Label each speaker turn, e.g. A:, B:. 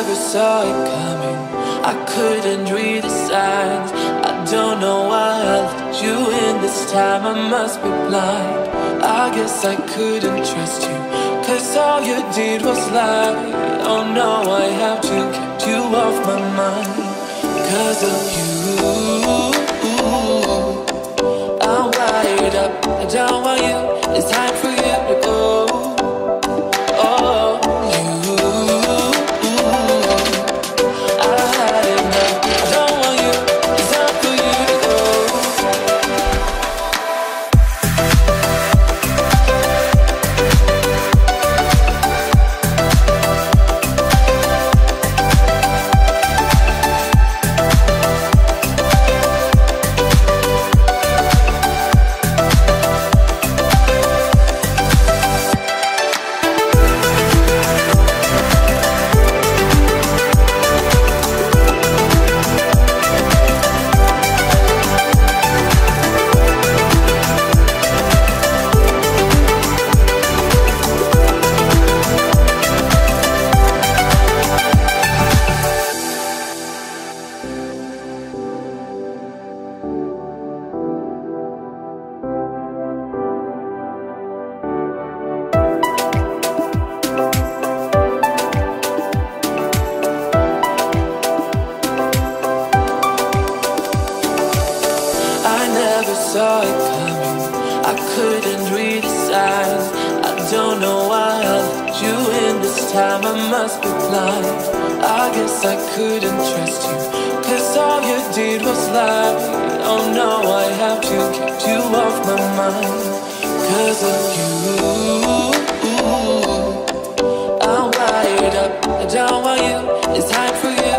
A: never saw it coming. I couldn't read the signs. I don't know why I let you in this time. I must be blind. I guess I couldn't trust you, 'cause all you did was lie. Oh no, I have to keep you off my mind. 'Cause of you, I'm wired up. I don't want you. It's time for you to go. Oh, you, I had enough. I don't want you. It's time for you to go. Saw it coming. I couldn't read the signs. I don't know why I let you in this time. I must be blind. I guess I couldn't trust you, 'cause all you did was lie. Oh no, I have to keep you off my mind. 'Cause of you, I'm wired up. I don't want you. It's time for you.